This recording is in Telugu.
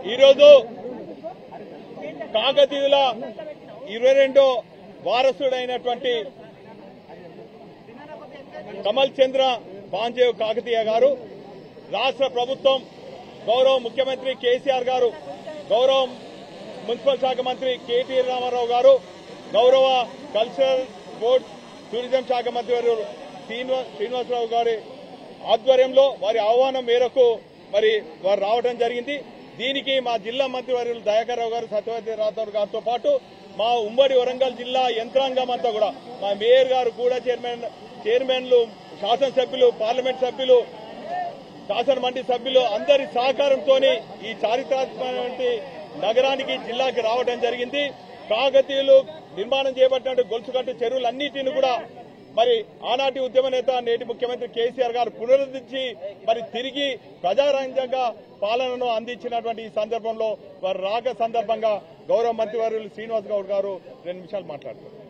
ఈరోజు కాకతీయుల 22వ వారసుడైనటువంటి కమల్ చంద్ర బాంజేవ్ కాకతీయ గారు, రాష్ట్ర ప్రభుత్వం, గౌరవ ముఖ్యమంత్రి కేసీఆర్ గారు, గౌరవ మున్సిపల్ శాఖ మంత్రి కేటీ రామారావు గారు, గౌరవ కల్చరల్ స్పోర్ట్స్ టూరిజం శాఖ మంత్రి శ్రీనివాసరావు గారి ఆధ్వర్యంలో వారి ఆహ్వానం మేరకు వారు రావడం జరిగింది. దీనికి మా జిల్లా మంత్రివర్యులు దయాకర్ రావు గారు, సత్యవతి రాథోడ్ గారితో పాటు మా ఉమ్మడి వరంగల్ జిల్లా యంత్రాంగం అంతా కూడా, మా మేయర్ గారు కూడా, చైర్మన్లు, శాసనసభ్యులు, పార్లమెంట్ సభ్యులు, శాసన మండలి సభ్యులు అందరి సహకారంతో ఈ చారిత్రాత్మక నగరానికి, జిల్లాకి రావడం జరిగింది. కాకతీయులు నిర్మాణం చేపట్టినట్టు గొలుసుకట్టు చెరువులన్నిటిని కూడా ఆనాటి ఉద్యమ నేత, నేటి ముఖ్యమంత్రి కేసీఆర్ గారు పునరుద్ధరించి తిరిగి ప్రజారంజంగా పాలనను అందించినటువంటి ఈ సందర్భంలో వారి రాక సందర్భంగా గౌరవ మంత్రివర్యులు శ్రీనివాస్ గౌడ్ గారు 2 నిమిషాలు మాట్లాడుతున్నారు.